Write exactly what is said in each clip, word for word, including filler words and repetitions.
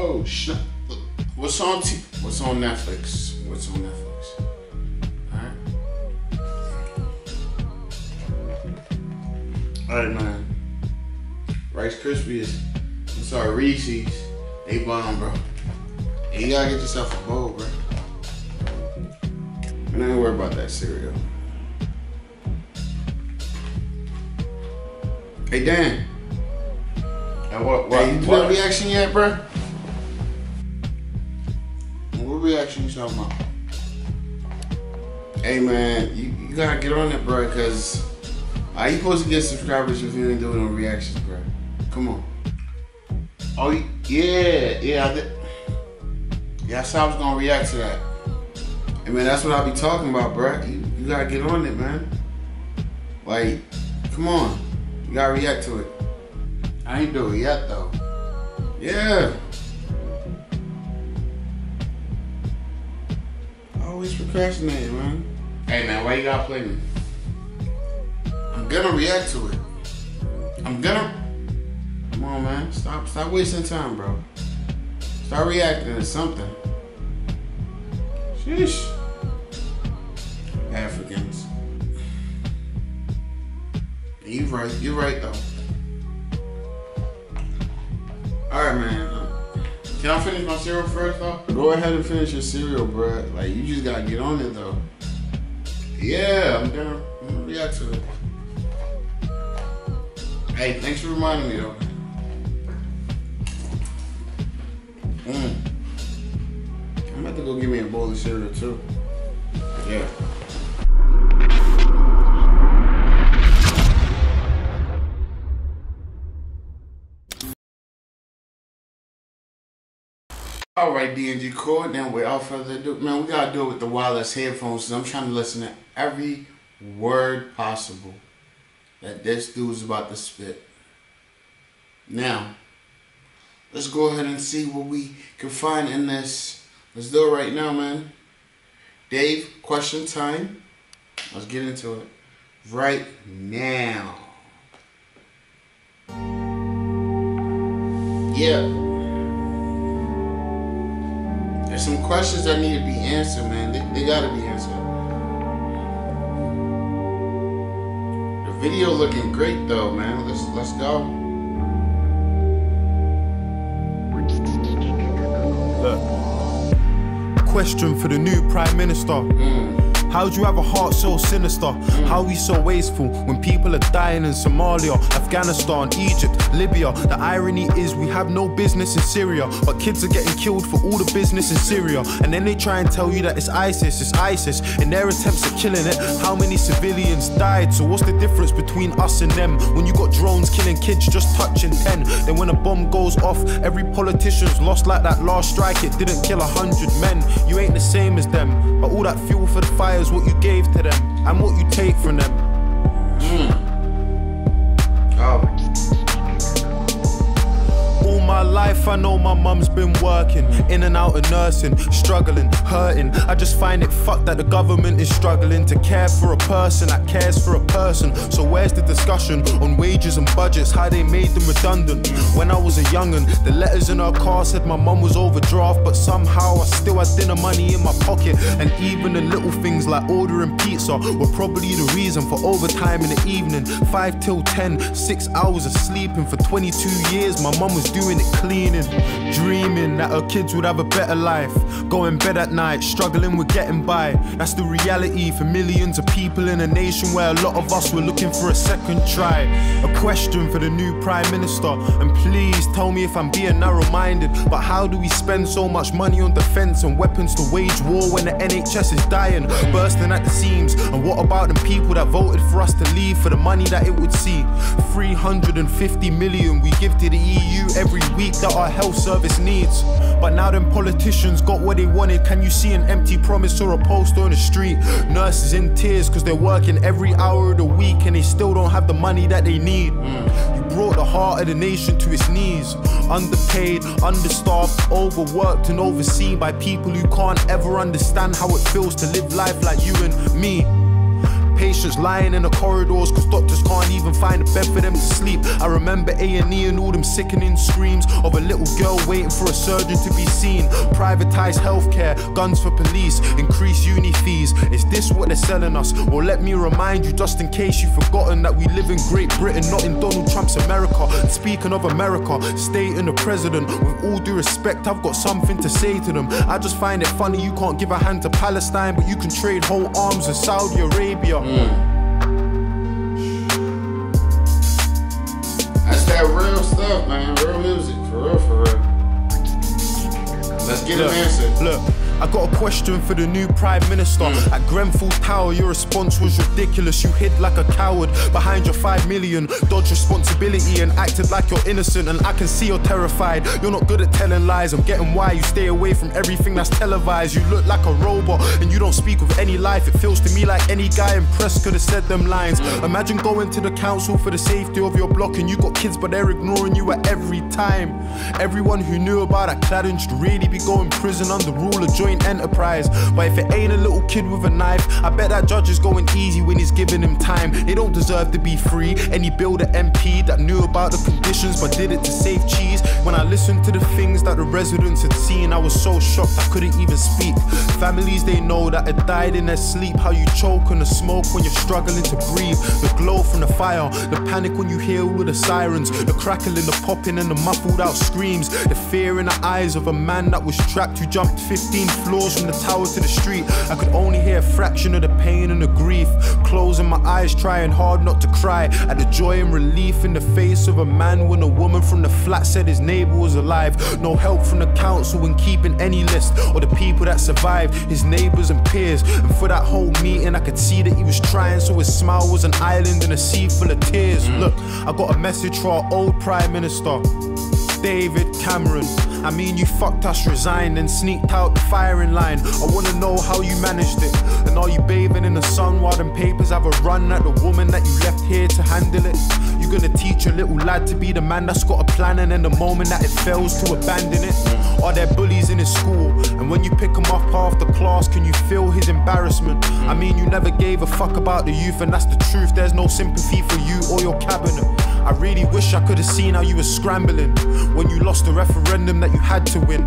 Oh shit! What's on T? What's on Netflix? What's on Netflix? All right. All right, man. Rice Krispies. I'm sorry, Reese's. They bomb, bro. And you gotta get yourself a bowl, bro. And I ain't worry about that cereal. Hey, Dan. And what? What? Hey, you do that reaction yet, bro? What reaction you talking about? Hey, man, you, you gotta get on it, bro, because how you supposed to get subscribers if you ain't doing no reactions, bro? Come on. Oh, yeah, yeah, I did. Yeah, I said I was gonna react to that. Hey, man, that's what I be talking about, bro. You, you gotta get on it, man. Like, come on. You gotta react to it. I ain't do it yet, though. Yeah. Always procrastinating, man. Hey, man, why you gotta play me? I'm gonna react to it. I'm gonna... Come on, man. Stop, stop wasting time, bro. Start reacting to something. Sheesh. Africans. You're right. You're right, though. All right, man. Can I finish my cereal first, though? Go ahead and finish your cereal, bro. Like, you just gotta get on it, though. Yeah, I'm gonna, I'm gonna react to it. Hey, thanks for reminding me, though. Mm. I'm about to go get me a bowl of cereal, too. Yeah. All right, D N G Core. Now, without further ado, man, we gotta do it with the wireless headphones. I'm trying to listen to every word possible that this dude's about to spit. Now, let's go ahead and see what we can find in this. Let's do it right now, man. Dave, question time. Let's get into it right now. Yeah. There's some questions that need to be answered, man. They, they gotta be answered. The video looking great though, man. Let's let's go. Look. Question for the new Prime Minister. Mm. How do you have a heart so sinister? Mm. How are we so wasteful when people are dying in Somalia, Afghanistan, Egypt, Libya? The irony is we have no business in Syria, but kids are getting killed for all the business in Syria. And then they try and tell you that it's ISIS, it's ISIS. In their attempts at killing it, how many civilians died? So what's the difference between us and them? When you got drones killing kids just touching ten, then when a bomb goes off, every politician's lost like that last strike. It didn't kill a hundred men. You ain't the same as them, but all that fuel for the fire is what you gave to them and what you take from them. Mm. Oh. All my life I know my mum's been working, in and out of nursing, struggling, hurting. I just find it fucked that the government is struggling to care for a person that cares for a person. So where's the discussion on wages and budgets, how they made them redundant? When I was a young'un, the letters in her car said my mum was overdraft, but somehow I still had dinner money in my pocket. And even the little things like ordering pizza were probably the reason for overtime in the evening. Five till ten, six hours of sleeping for twenty-two years. My mum was doing it cleaning, dreaming that her kids would have a better life, going bed at night, struggling with getting by. That's the reality for millions of people in a nation where a lot of us were looking for a second try. A question for the new Prime Minister, and please tell me if I'm being narrow-minded, but how do we spend so much money on defense and weapons to wage war when the N H S is dying, bursting at the seams? And what about the people that voted for us to leave for the money that it would see? three hundred fifty million we give to the E U every week that our health service needs. But now them politicians got what they wanted. Can you see an empty promise or a poster on the street? Nurses in tears cause they're working every hour of the week and they still don't have the money that they need. You brought the heart of the nation to its knees. Underpaid, understaffed, overworked and overseen by people who can't ever understand how it feels to live life like you and me. Patients lying in the corridors cause doctors can't even find a bed for them to sleep. I remember A and E and all them sickening screams of a little girl waiting for a surgeon to be seen. Privatized healthcare, guns for police, increased uni fees. Is this what they're selling us? Well, let me remind you, just in case you've forgotten, that we live in Great Britain, not in Donald Trump's America. Speaking of America, stating the president, with all due respect, I've got something to say to them. I just find it funny you can't give a hand to Palestine, but you can trade whole arms with Saudi Arabia. Mm. That's that real stuff, man. Real music, for real, for real. Let's get Look, an answer. Look. I got a question for the new Prime Minister. Mm. At Grenfell Tower, your response was ridiculous. You hid like a coward behind your five million, dodged responsibility and acted like you're innocent. And I can see you're terrified. You're not good at telling lies. I'm getting why you stay away from everything that's televised. You look like a robot and you don't speak with any life. It feels to me like any guy in press could have said them lines. Mm. Imagine going to the council for the safety of your block and you got kids but they're ignoring you at every time. Everyone who knew about that cladding should really be going prison under rule of joint enterprise. But if it ain't a little kid with a knife, I bet that judge is going easy when he's giving him time. They don't deserve to be free. Any builder M P that knew about the conditions but did it to save cheese. When I listened to the things that the residents had seen, I was so shocked I couldn't even speak. Families they know that had died in their sleep. How you choke on the smoke when you're struggling to breathe. The glow from the fire, the panic when you hear all the sirens, the crackling, the popping and the muffled out screams. The fear in the eyes of a man that was trapped who jumped fifteen floors from the tower to the street. I could only hear a fraction of the pain and the grief. Closing my eyes, trying hard not to cry at the joy and relief in the face of a man when a woman from the flat said his neighbor was alive. No help from the council when keeping any list or the people that survived, his neighbors and peers. And for that whole meeting I could see that he was trying, so his smile was an island in a sea full of tears. Mm. Look, I got a message for our old Prime Minister, David Cameron. I mean, you fucked us, resigned and sneaked out the firing line. I wanna know how you managed it. And are you bathing in the sun while them papers have a run at the woman that you left here to handle it? You gonna teach your little lad to be the man that's got a plan, and then the moment that it fails to abandon it? Are there bullies in his school? And when you pick him up after class, can you feel his embarrassment? I mean, you never gave a fuck about the youth, and that's the truth. There's no sympathy for you or your cabinet. I really wish I could have seen how you were scrambling when you lost the referendum that you had to win.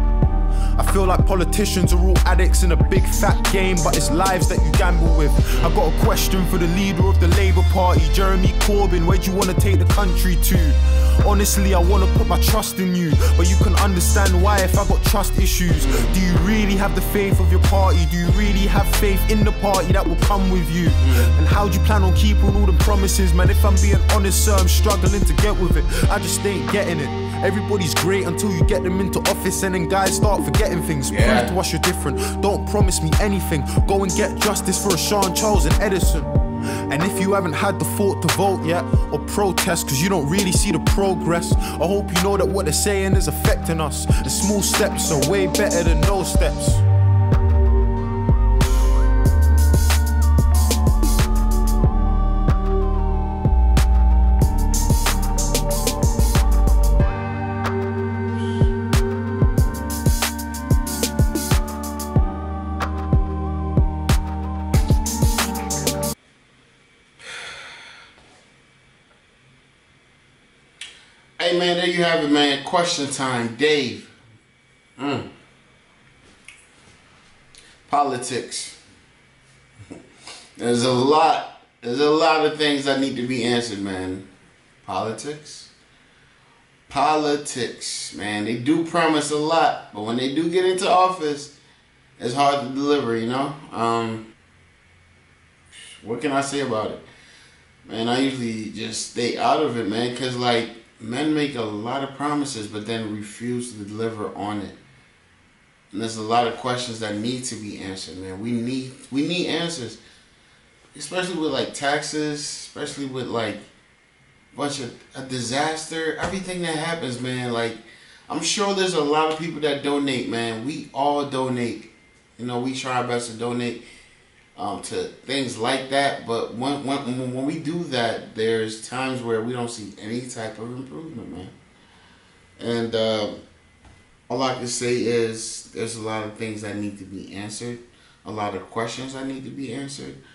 I feel like politicians are all addicts in a big fat game, but it's lives that you gamble with. I got a question for the leader of the Labour Party, Jeremy Corbyn. Where do you want to take the country to? Honestly, I want to put my trust in you, but you can understand why if I got trust issues. Do you really have the faith of your party? Do you really have faith in the party that will come with you? And how do you plan on keeping all the promises? Man, if I'm being honest, sir, I'm struggling to get with it. I just ain't getting it. Everybody's great until you get them into office, and then guys start forgetting things. Yeah. Prove to us you're different. Don't promise me anything. Go and get justice for a Sean Charles and Edison. And if you haven't had the thought to vote yet or protest cause you don't really see the progress, I hope you know that what they're saying is affecting us. The small steps are way better than no steps. Hey man, there you have it, man. Question time, Dave. Mm. Politics. There's a lot. There's a lot of things that need to be answered, man. Politics. Politics, man. They do promise a lot, but when they do get into office, it's hard to deliver. You know. Um. What can I say about it, man? I usually just stay out of it, man, cause like. Men make a lot of promises, but then refuse to deliver on it. And there's a lot of questions that need to be answered, man. We need we need answers, especially with like taxes, especially with like a bunch of a disaster, everything that happens, man. Like, I'm sure there's a lot of people that donate, man. We all donate. You know, we try our best to donate Um, to things like that, but when, when when we do that, there's times where we don't see any type of improvement, man. And uh, all I can say is there's a lot of things that need to be answered, a lot of questions that need to be answered.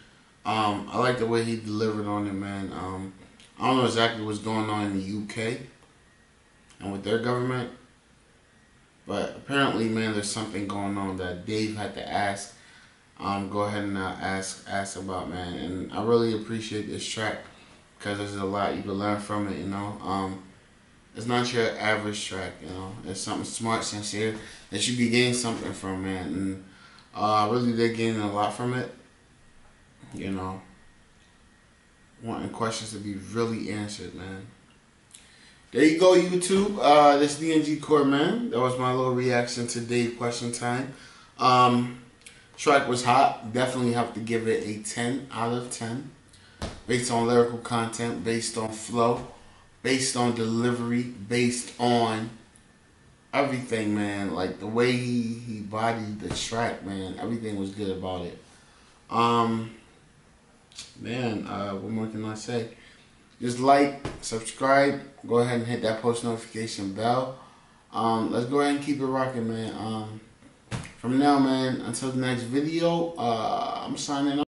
Um, I like the way he delivered on it, man. Um, I don't know exactly what's going on in the U K and with their government, but apparently, man, there's something going on that Dave had to ask. Um, go ahead and uh, ask ask about, man. And I really appreciate this track because there's a lot you can learn from it. You know, um, it's not your average track. You know, it's something smart, sincere that you be getting something from, man. And uh, I really did gain a lot from it. You know, wanting questions to be really answered, man. There you go, YouTube. Uh, this D N G Core, man. That was my little reaction to Dave Question Time. Um, track was hot. Definitely have to give it a ten out of ten. Based on lyrical content, based on flow, based on delivery, based on everything, man. Like the way he, he bodied the track, man. Everything was good about it. Um... Man, uh, what more can I say? Just like, subscribe, go ahead and hit that post notification bell. Um, let's go ahead and keep it rocking, man. Um, from now, man, until the next video, uh, I'm signing off.